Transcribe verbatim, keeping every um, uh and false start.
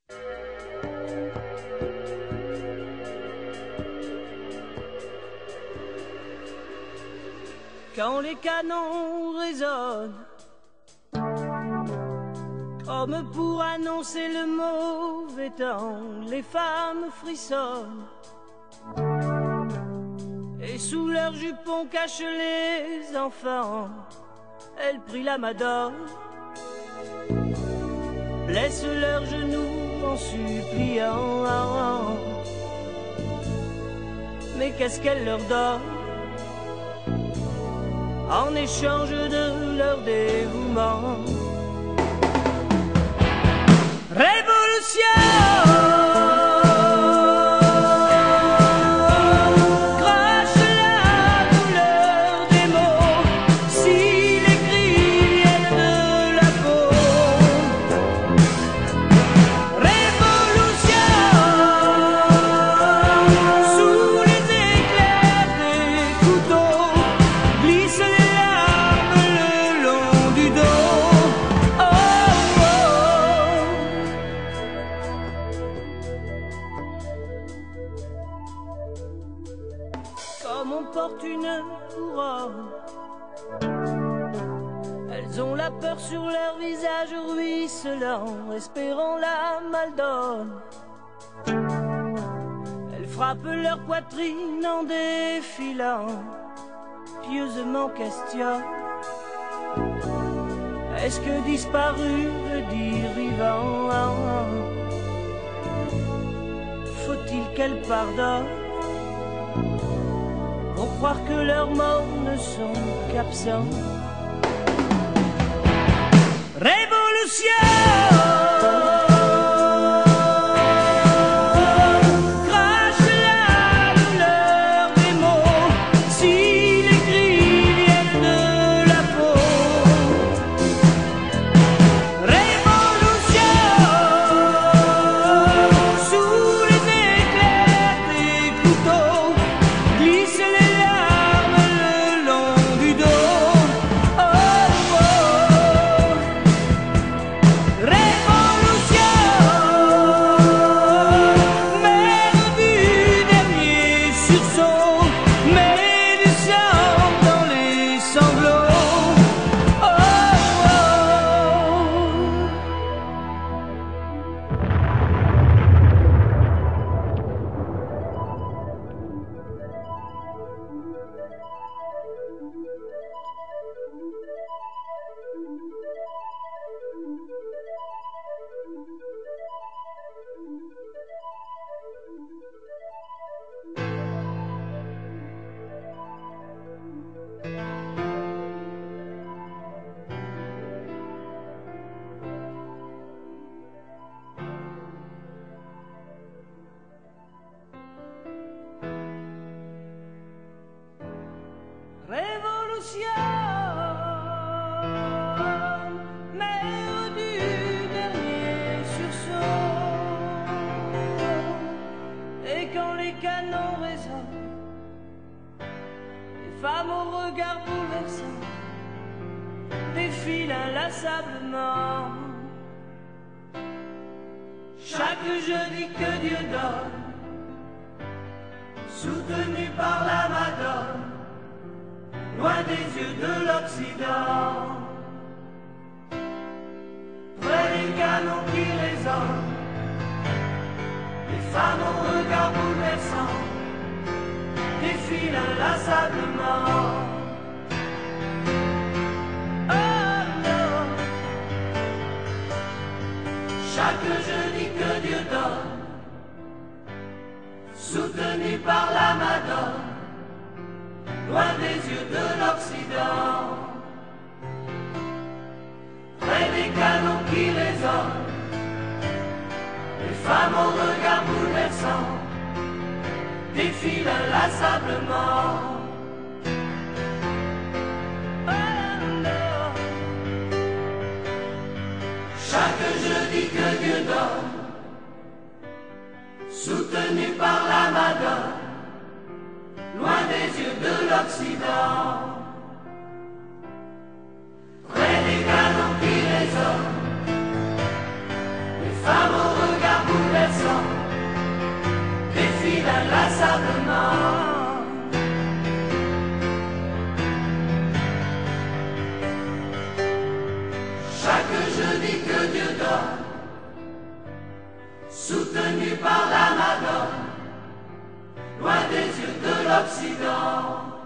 Quand les canons résonnent, comme pour annoncer le mauvais temps, les femmes frissonnent et sous leurs jupons cachent les enfants. Elles prient la Madone, blessent leurs genoux en suppliant. Mais qu'est-ce qu'elle leur donne en échange de leur dévouement? Révolution! Comme on porte une couronne, elles ont la peur sur leur visage ruisselant, espérant la maldonne. Elles frappent leur poitrine en défilant, pieusement questionnent: est-ce que disparu veut dire vivant? Faut-il qu'elles pardonnent pour croire que leurs morts ne sont qu'absents? Révolution! Révolution, mère du dernier sursaut. Et quand les canons résonnent, les femmes au regard bouleversant défilent inlassablement. Chaque jeudi que Dieu donne, soutenu par la Madone, loin des yeux de l'Occident, près des canons qui résonnent, les femmes au regard bouleversant défilent inlassablement. Oh non! Chaque jeudi que Dieu donne, soutenu par la Madone, loin des yeux de l'Occident, près des canons qui résonnent, les femmes au regard bouleversant défilent inlassablement. Oh non! Chaque jeudi que Dieu donne, soutenu par la Madone, loin des yeux de l'Occident, près des canons qui résonnent, les femmes au regard inlassablement. Chaque jeudi que Dieu donne, soutenu par la Madone, loin des yeux de l'Occident.